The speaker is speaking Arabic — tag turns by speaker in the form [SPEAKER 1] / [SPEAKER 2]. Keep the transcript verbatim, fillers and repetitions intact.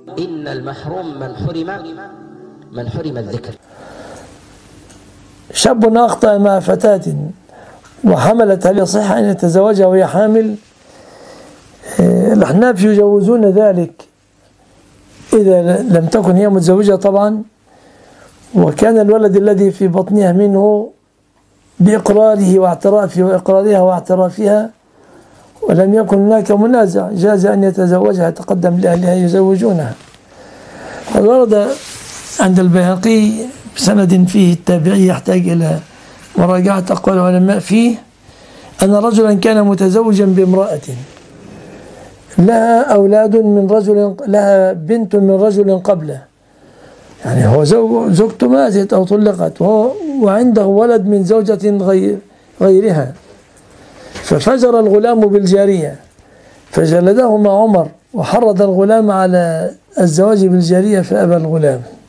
[SPEAKER 1] إن المحروم من حرم من حرم الذكر.
[SPEAKER 2] شاب أخطأ مع فتاة وحملت، هل يصح أن يتزوجها وهي حامل؟ الأحناف يجوزون ذلك إذا لم تكن هي متزوجة طبعا، وكان الولد الذي في بطنها منه بإقراره واعترافه وإقرارها واعترافها، ولم يكن هناك منازع، جاز أن يتزوجها، يتقدم لأهلها يزوجونها. ورد عند البيهقي بسند فيه التابعي يحتاج إلى مراجعة أقوال العلماء فيه، أن رجلا كان متزوجا بامرأة لها أولاد من رجل، لها بنت من رجل قبله، يعني هو زوج زوجته ماتت أو طلقت وعنده ولد من زوجة غير غيرها، ففجر الغلام بالجارية فجلدهما عمر وحرض الغلام على الزواج بالجارية فأبى الغلام.